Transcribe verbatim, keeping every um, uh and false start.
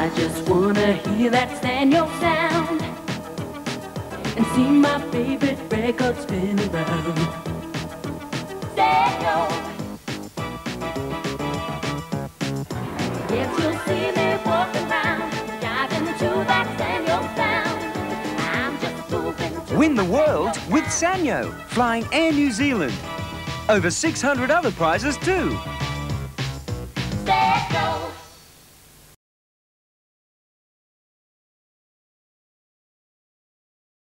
I just wanna hear that Sanyo sound and see my favorite record spin around. Sanyo. Yes, you'll see me walking around, diving to that Sanyo sound. I'm just moving to Win the world with Sanyo, flying Air New Zealand. Over six hundred other prizes too. Sanyo.